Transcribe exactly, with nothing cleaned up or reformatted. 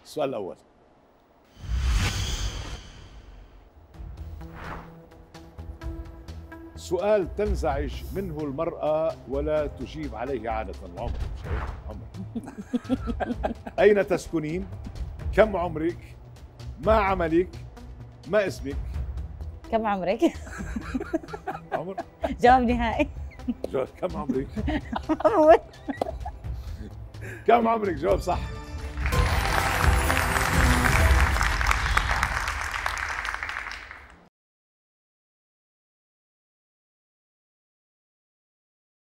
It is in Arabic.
السؤال الأول: سؤال تنزعج منه المرأة ولا تجيب عليه عادة. العمر مش هيك؟ عمر. أين تسكنين؟ كم عمرك؟ ما عملك؟ ما اسمك؟ كم عمرك؟ عمر؟ جواب نهائي. جواب كم عمرك؟ عمر. كم عمرك؟ جواب صح.